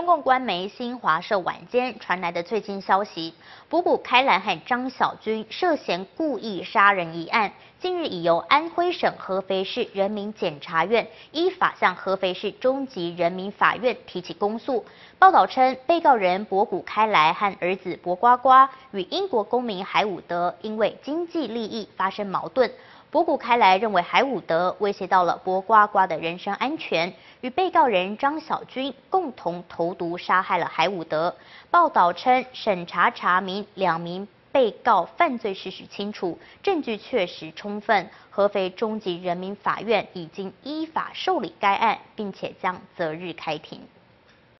中共官媒新华社晚间传来的最新消息，卜卜开兰和张小军涉嫌故意杀人一案，近日已由安徽省合肥市人民检察院依法向合肥市中级人民法院提起公诉。报道称，被告人卜卜开来和儿子卜呱呱与英国公民海伍德因为经济利益发生矛盾。卜卜开来认为海伍德威胁到了卜呱呱的人身安全，与被告人张小军共同投毒杀害了海伍德。报道称，审查查明2名被告犯罪事实清楚，证据确实充分，合肥中级人民法院已经依法受理该案，并且将择日开庭。